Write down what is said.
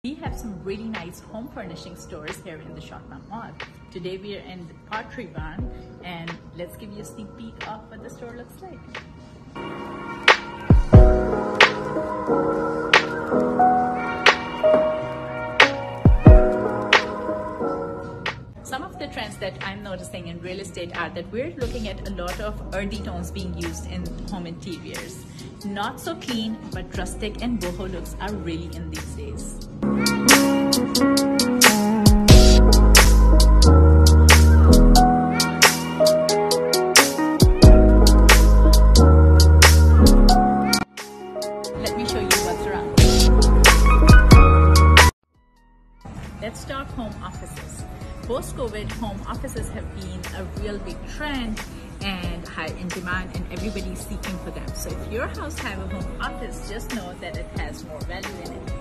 We have some really nice home furnishing stores here in the Shortvideo Mall. Today we are in the Pottery Barn and let's give you a sneak peek of what the store looks like. Some of the trends that I'm noticing in real estate are that we're looking at a lot of earthy tones being used in home interiors. Not so clean, but rustic and boho looks are really in these days. Let me show you what's around. Let's talk home offices. Post-COVID, home offices have been a real big trend and high in demand, and everybody's seeking for them. So if your house have a home office, just know that it has more value in it.